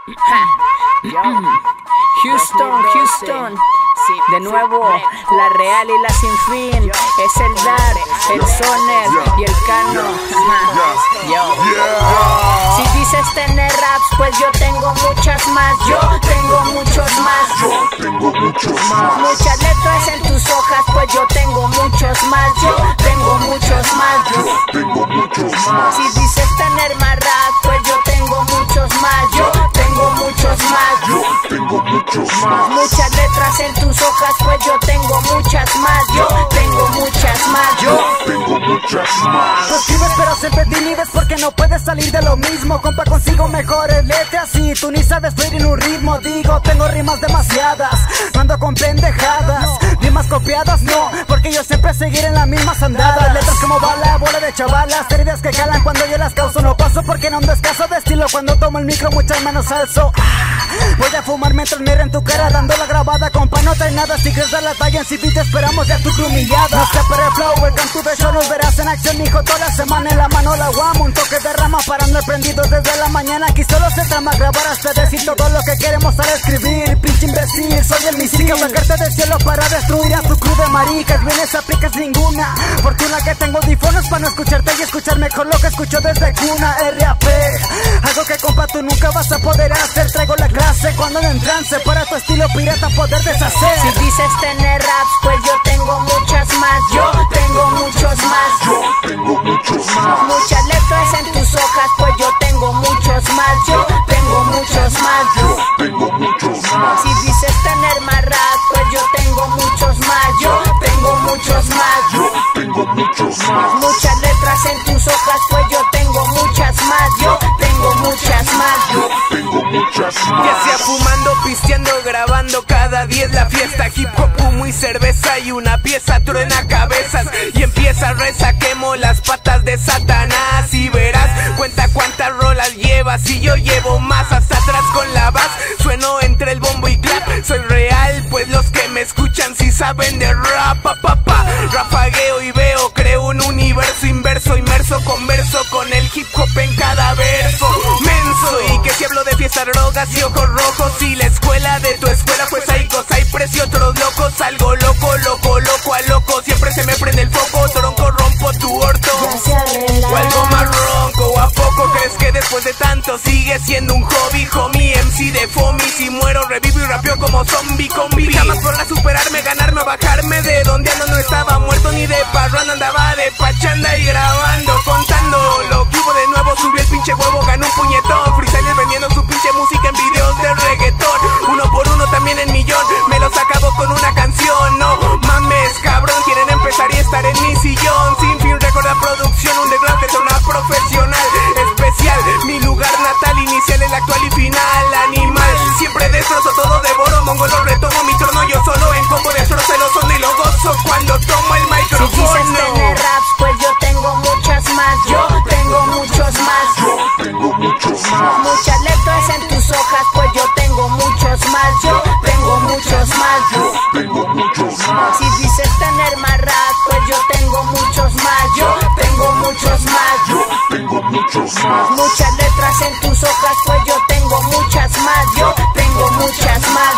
Houston, de nuevo, la real y la sin fin. Es el Dar, el Soner y el Cano. Si dices tener raps, pues yo tengo muchas más. Yo tengo muchos más. Muchas letras en tus hojas, pues yo tengo muchos más. Yo tengo muchos más. Si dices tener más raps, pues yo tengo muchos más. Yo tengo muchos más. Muchas letras en tus hojas, pues yo tengo muchas más. Yo tengo muchas más. Tú escribes pero siempre te inhibes porque no puedes salir de lo mismo. Compa, consigo mejores letras y tú ni sabes fluir en un ritmo. Digo, tengo rimas demasiadas, no ando con pendejadas. Rimas copiadas, no, porque yo siempre seguiré en las mismas andadas. Letras como bala, bola de chavalas, heridas que calan cuando yo las causo. No paso porque no ando escaso de estilo. Cuando tomo el micro muchas manos alzo. Voy a fumar mientras miro en tu cara dando la grabada. Compa, no trae nada, si crees dar la talla en CP te esperamos ya tu humillada. No sé para el flow, el canto de show nos verás en acción, hijo, toda la semana en la mano la guamo. Un toque de rama para andar prendido desde la mañana. Aquí solo se trama grabar hasta decir todo lo que queremos al escribir. Pinche imbécil, soy el misil que bajarte del cielo para destruir a tu crew de maricas. Vienes, aplicas ninguna fortuna que tengo audífonos para no escucharte y escuchar mejor lo que escucho desde cuna. RAP, algo que compa tú nunca vas a poder hacer. Traigo la clase cuando ando en trance para tu estilo pirata poder deshacer. Si dices tener raps, pues yo tengo muchas más. Yo tengo muchos más. Muchas letras en tus hojas, pues yo tengo muchos más. Yo tengo muchos más. Si dices tener más raps, pues yo tengo muchos más. Yo tengo muchos más. Muchas letras en tus hojas, pues yo tengo muchas más. Yo tengo muchas más. Ya sea fumando, pisteando, grabando, cada día es la fiesta. Hip hop, humo y cerveza y una pieza truena cabezas. Y empieza reza, quemo las patas de Satanás. Y verás, cuenta cuántas rolas llevas y yo llevo más. Hasta atrás con la bass, sueno entre el bombo y clap. Soy real, pues los que me escuchan sí saben de rap. Rafagueo y veo, creo un universo inverso, inmerso, converso con el hip hop en cada verso. Menso, y que si hablo de fiesta, drogas y ojos rojos. Y la escuela de tu escuela, pues hay cosas, hay precio, otros locos. Algo loco a loco, siempre se me prende el foco. Tronco, rompo tu orto. O algo más ronco, ¿o a poco crees que después de tanto sigue siendo un hobby? Homie, MC de foamy, si muero revivo y rapeo como zombie combi. Jamás podrás superarme, ganarme o bajarme. De donde ando no estaba muerto ni de parranda, andaba de pachanda y grabando, contando lo que hubo de nuevo. Subí el pinche huevo, gané un puñetón. Freestyler vendiendo su pinche música en videos de reggaetón. Uno por uno también en millón, me los acabo con una canción. No mames, cabrón, quieren empezar y estar en mi sillón. Sin fin, recuerda producción, underground que torna profesional. Especial, mi lugar natal, inicial, el actual y final. Animal, siempre destrozo, todo devoro, mongo lo retomo. Mi trono yo solo en combo destrozo el ozono y lo gozo cuando tomo el micrófono. Si dices tener raps, pues yo tengo muchas más. Yo tengo muchos más. Muchas letras en tus hojas, pues yo tengo muchos más. Yo tengo muchos más. Si dices tener más raps, pues yo tengo muchos más. Yo tengo muchos más. Muchas letras en tus hojas, pues yo tengo muchas más. Yo tengo muchas más.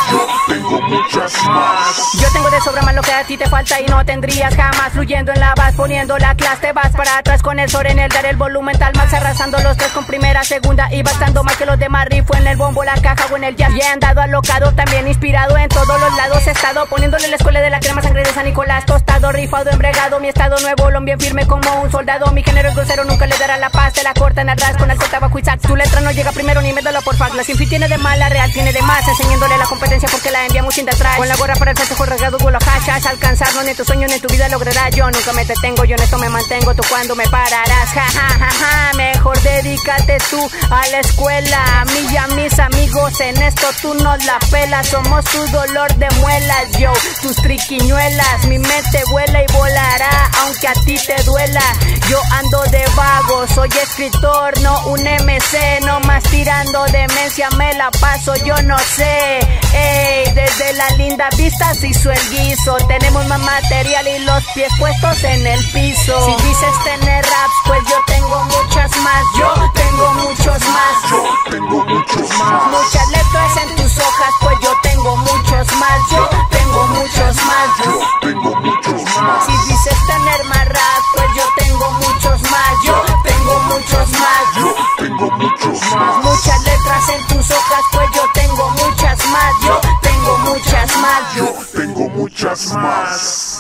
Yo tengo de sobra más lo que a ti te falta y no tendrías jamás. Fluyendo en la base, poniendo la clase, te vas para atrás con el Soren, el Dar, el volumen tal max, arrasando los tres con primera, segunda y bastando más que los demás. Rifo en el bombo, la caja o en el jazz. Y he andado alocado, también inspirado en todos los lados. He estado poniéndole la escuela de la crema, sangre de San Nicolás. Tostado, rifado, embregado, mi estado nuevo, lo bien firme como un soldado. Mi género es grosero, nunca le dará la paz. Te la cortan atrás con alcohol, tabaco y sax. Tu letra no llega primero ni me dolo por fac. La sinfi tiene de mal, la real tiene de más. Enseñándole la competencia porque la enviamos sin de atrás. Con la gorra para el festejo regado, vuelo hachas. Alcanzarlo ni en tu sueño ni en tu vida lograrás. Yo nunca me detengo, yo en esto me mantengo. Tú cuando me pararás, ja, ja, ja, ja. Mejor dedícate tú a la escuela. A mí y a mis amigos en esto tú nos la pelas. Somos tu dolor de muelas, yo, tus triquiñuelas. Mi mente vuela y volará, aunque a ti te duela. Yo ando de vago, soy escritor, no un MC. No más tirando o demencia me la paso, yo no sé. Ey, desde la linda vista se hizo el guiso. Tenemos más material y los pies puestos en el piso. Si dices tener raps, pues yo tengo muchas más. Yo tengo muchos más. Yo tengo muchos más. Muchas letras en tus hojas, pues yo tengo muchos más. Yo tengo muchos más. Yo tengo muchos más. Si dices tener más rap, pues yo tengo muchos más. Yo tengo muchos más. Yo tengo muchos más. Muchas letras en tus hojas, pues yo tengo muchas más. Yo tengo muchas más. Yo tengo muchas más.